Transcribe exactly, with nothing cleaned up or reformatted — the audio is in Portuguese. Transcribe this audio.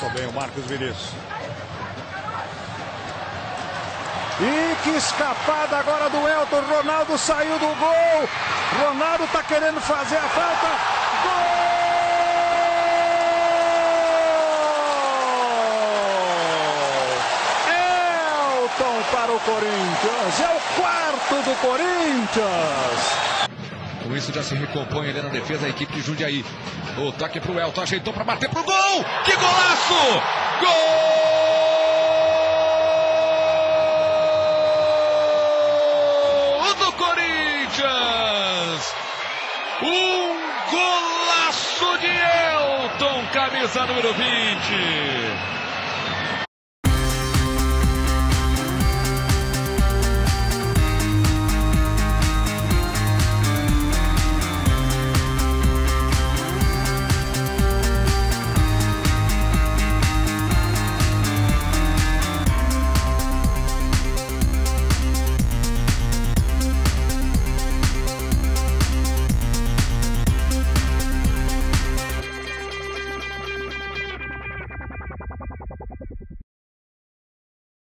Levantou bem o Marcos Vinícius. E que escapada agora do Elton. Ronaldo saiu do gol. Ronaldo tá querendo fazer a falta. Gol! Elton para o Corinthians. É o quarto do Corinthians. Com isso já se recompõe ali na defesa a equipe de Jundiaí. O toque pro Elton, ajeitou para bater pro gol! Que golaço! Gol! Um golaço de Elton, camisa número vinte.